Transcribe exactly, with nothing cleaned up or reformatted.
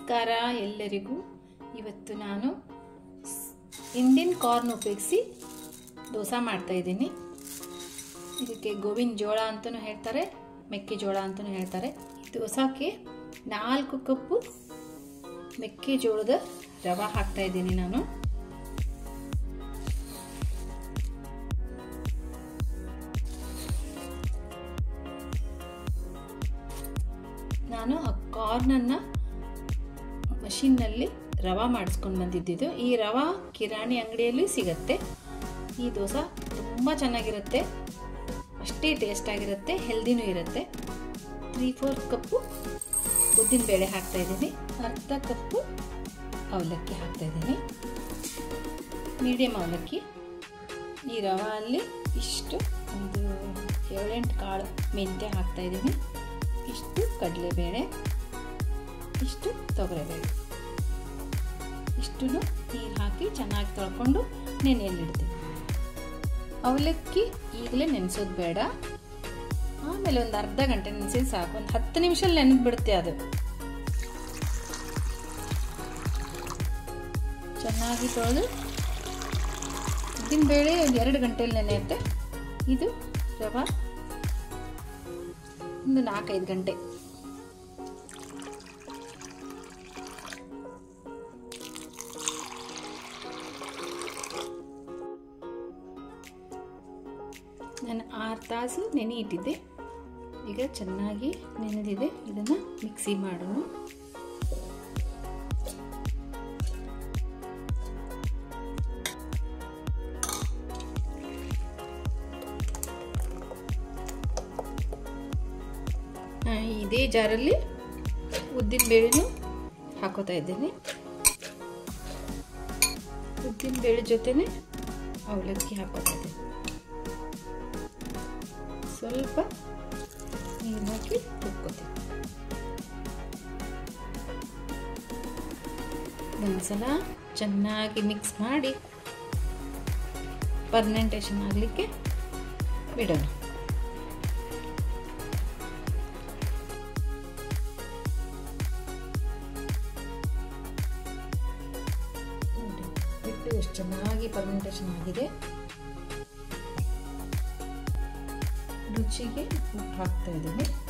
ನಮಸ್ಕಾರ ಎಲ್ಲರಿಗೂ. ಇವತ್ತು ನಾನು ಇಂಡಿಯನ್ ಕಾರ್ನ್ ಉಪಯೋಗಿಸಿ ದೋಸೆ ಮಾಡ್ತಾ ಇದ್ದೀನಿ. ಇದಕ್ಕೆ ಗೋವಿನ ಜೋಳ ಅಂತಲೂ ಹೇಳ್ತಾರೆ, ಮೆಕ್ಕೆಜೋಳ ಅಂತಲೂ ಹೇಳ್ತಾರೆ. ಈ ದೋಸೆಗೆ ನಾಲ್ಕು ಕಪ್ಪು ಮೆಕ್ಕೆಜೋಳದ ರವೆ ಹಾಕ್ತಾ ಇದ್ದೀನಿ ನಾನು. ನಾನು ಆ ಕಾರ್ನನ್ನು ಮಷೀನ್ನಲ್ಲಿ ರವೆ ಮಾಡಿಸ್ಕೊಂಡು ಬಂದಿದ್ದು. ಈ ರವೆ ಕಿರಾಣಿ ಅಂಗಡಿಯಲ್ಲಿ ಸಿಗುತ್ತೆ. ಈ ದೋಸೆ ತುಂಬ ಚೆನ್ನಾಗಿರುತ್ತೆ, ಅಷ್ಟೇ ಟೇಸ್ಟಾಗಿರುತ್ತೆ, ಹೆಲ್ದಿನೂ ಇರುತ್ತೆ. ತ್ರೀ ಫೋರ್ ಕಪ್ಪು ಉದ್ದಿನ ಬೇಳೆ ಹಾಕ್ತಾಯಿದ್ದೀನಿ, ಅರ್ಧ ಕಪ್ಪು ಅವಲಕ್ಕಿ ಹಾಕ್ತಾಯಿದ್ದೀನಿ, ಮೀಡಿಯಮ್ ಅವಲಕ್ಕಿ. ಈ ರವೆಯಲ್ಲಿ ಇಷ್ಟು ಒಂದು ಏಳೆಂಟು ಕಾಳು ಮೆಂತ್ಯ ಹಾಕ್ತಾಯಿದ್ದೀನಿ, ಇಷ್ಟು ಕಡಲೆಬೇಳೆ, ಇಷ್ಟು ತೊಗರಿಬೇಳೆ, ಇಷ್ಟು ನೀರು ಹಾಕಿ ಚೆನ್ನಾಗಿ ತೊಳ್ಕೊಂಡು ನೆನೆಯಲ್ಲಿಡ್ತೀನಿ. ಅವಲಕ್ಕಿ ಈಗಲೇ ನೆನೆಸೋದು ಬೇಡ, ಆಮೇಲೆ ಒಂದು ಅರ್ಧ ಗಂಟೆ ನೆನೆಸಿದ್ರೆ ಸಾಕು. ಒಂದು ಹತ್ತು ನಿಮಿಷದಲ್ಲಿ ನೆನೆದು ಬಿಡುತ್ತೆ ಅದು. ಚೆನ್ನಾಗಿ ತೊಳೆದು ಉದ್ದಿನ ಬೇಳೆ ಒಂದು ಎರಡು ಗಂಟೆಯಲ್ಲಿ ನೆನೆಯುತ್ತೆ. ಇದು ರವೆ ಒಂದು ನಾಲ್ಕೈದು ಗಂಟೆ. ನಾನು ಆರು ತಾಸು ನೆನೆ ಇಟ್ಟಿದ್ದೆ, ಈಗ ಚೆನ್ನಾಗಿ ನೆನೆದಿದೆ. ಇದನ್ನು ಮಿಕ್ಸಿ ಮಾಡೋಣ. ಇದೇ ಜಾರಲ್ಲಿ ಉದ್ದಿನ ಬೇಳೆನೂ ಹಾಕೋತಾ ಇದ್ದೇನೆ. ಉದ್ದಿನ ಬೇಳೆ ಜೊತೆನೆ ಅವಲಕ್ಕಿ ಹಾಕೋತಾ ಇದ್ದೇನೆ. ಸ್ವಲ್ಪ ನೀರು ಹಾಕಿ ರುಬ್ಕೋತೀನಿ. ಒಂದ್ಸಲ ಚೆನ್ನಾಗಿ ಮಿಕ್ಸ್ ಮಾಡಿ ಫರ್ಮೆಂಟೇಷನ್ ಆಗಲಿಕ್ಕೆ ಬಿಡೋಣ. ಹಿಟ್ಟು ಎಷ್ಟು ಚೆನ್ನಾಗಿ ಫರ್ಮೆಂಟೇಷನ್ ಆಗಿದೆ. ರುಚಿಗೆ ಉಪ್ಪು ಹಾಕ್ತಾ ಇದ್ದೀನಿ.